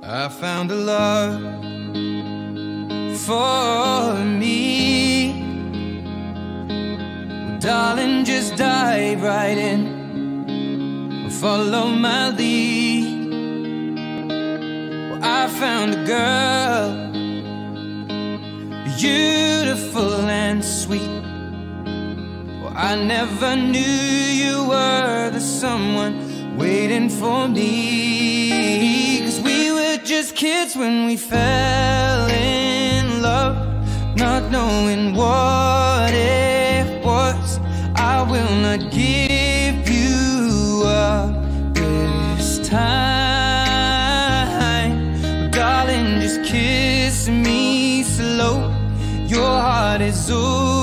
I found a love for me. Well, darling, just dive right in, follow my lead. Well, I found a girl, beautiful and sweet. Well, I never knew you were the someone waiting for me. 'Cause we were just kids when we fell in love, not knowing what it was. I will not give you up this time. Darling, just kiss me slow. Your heart is over.